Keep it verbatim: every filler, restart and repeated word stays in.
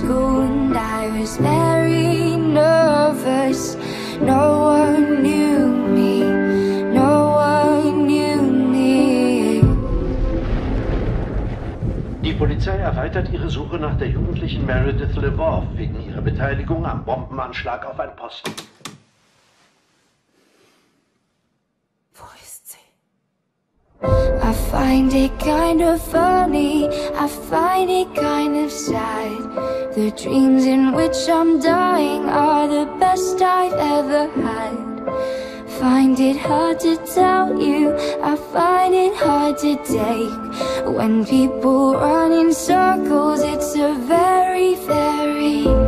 school and I was very nervous. No one knew me, no one knew me. Die Polizei erweitert ihre Suche nach der jugendlichen Meredith LeVoff wegen ihrer Beteiligung am Bombenanschlag auf ein Posten. Wo ist sie? I find it kind of funny, I find it kind of sad. The dreams in which I'm dying are the best I've ever had. Find it hard to tell you, I find it hard to take. When people run in circles, it's a very, very